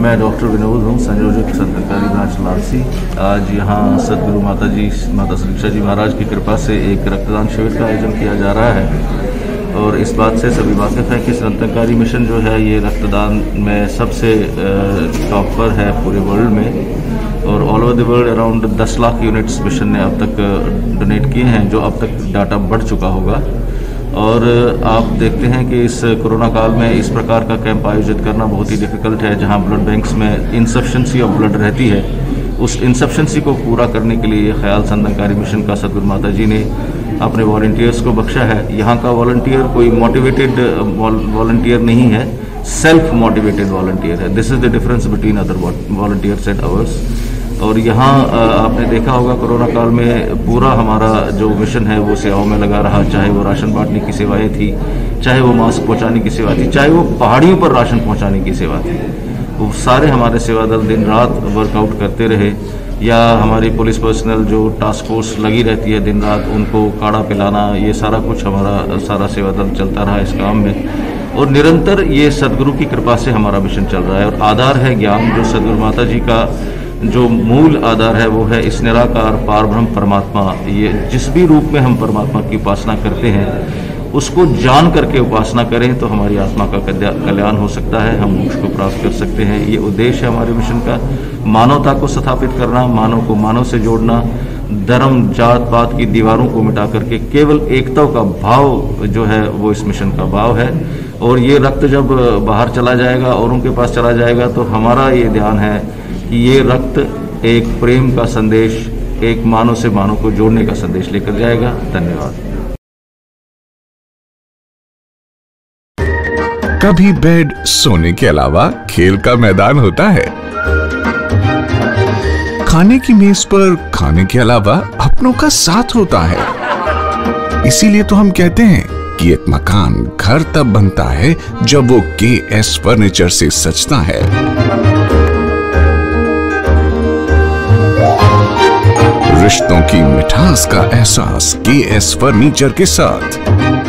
मैं डॉक्टर विनोद हूँ, संयोजक संतकारी ब्रांच लालसी। आज यहाँ सदगुरु माता सरीक्षा जी महाराज की कृपा से एक रक्तदान शिविर का आयोजन किया जा रहा है और इस बात से सभी वाकिफ़ हैं कि संतकारी मिशन जो है ये रक्तदान में सबसे टॉप पर है पूरे वर्ल्ड में और all over the world around 10 lakh units mission ने अब तक डोनेट किए हैं, जो अब तक डाटा बढ़ चुका होगा। और आप देखते हैं कि इस कोरोना काल में इस प्रकार का कैंप आयोजित करना बहुत ही डिफ़िकल्ट है, जहां ब्लड बैंक्स में इनसफिशेंसी ऑफ ब्लड रहती है। उस इनसफिशेंसी को पूरा करने के लिए ख्याल संतकारी मिशन का सदगुरु माता जी ने अपने वॉलंटियर्स को बख्शा है। यहाँ का वॉलंटियर कोई मोटिवेटेड वॉलंटियर नहीं है, सेल्फ मोटिवेटेड वॉलंटियर है। This is the difference between other volunteers and ours. और यहाँ आपने देखा होगा कोरोना काल में पूरा हमारा जो मिशन है वो सेवाओं में लगा रहा, चाहे वो राशन बांटने की सेवाएं थी, चाहे वो मास्क पहुँचाने की सेवा थी, चाहे वो पहाड़ियों पर राशन पहुँचाने की सेवा थी। वो सारे हमारे सेवा दल दिन रात वर्कआउट करते रहे, या हमारी पुलिस पर्सनल जो टास्क फोर्स लगी रहती है दिन रात, उनको काढ़ा पिलाना, ये सारा कुछ हमारा सारा सेवा दल चलता रहा इस काम में। और निरंतर ये सदगुरु की कृपा से हमारा मिशन चल रहा है। और आधार है ज्ञान, जो सदगुरु माता जी का जो मूल आधार है वो है इस निराकार पारब्रह्म परमात्मा। ये जिस भी रूप में हम परमात्मा की उपासना करते हैं उसको जान करके उपासना करें तो हमारी आत्मा का कल्याण हो सकता है, हम मोक्ष को प्राप्त कर सकते हैं। ये उद्देश्य है हमारे मिशन का, मानवता को स्थापित करना, मानव को मानव से जोड़ना, धर्म जात पात की दीवारों को मिटा करके केवल एकता का भाव जो है वो इस मिशन का भाव है। और ये रक्त जब बाहर चला जाएगा और उनके पास चला जाएगा तो हमारा ये ध्यान है कि ये रक्त एक प्रेम का संदेश, एक मानव से मानव को जोड़ने का संदेश लेकर जाएगा। धन्यवाद। कभी बेड सोने के अलावा खेल का मैदान होता है, खाने की मेज पर खाने के अलावा अपनों का साथ होता है। इसीलिए तो हम कहते हैं कि एक मकान घर तब बनता है जब वो KS फर्नीचर से सजता है। रिश्तों की मिठास का एहसास KS फर्नीचर के साथ।